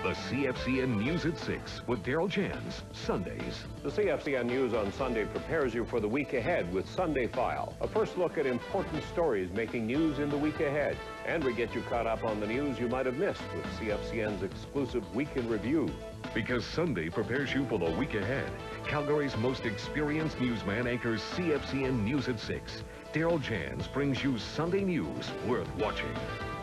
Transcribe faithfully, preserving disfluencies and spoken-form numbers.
The C F C N News at six with Daryl Jans, Sundays. The C F C N News on Sunday prepares you for the week ahead with Sunday File, a first look at important stories making news in the week ahead. And we get you caught up on the news you might have missed with C F C N's exclusive Week in Review. Because Sunday prepares you for the week ahead, Calgary's most experienced newsman anchors C F C N News at six. Daryl Jans brings you Sunday news worth watching.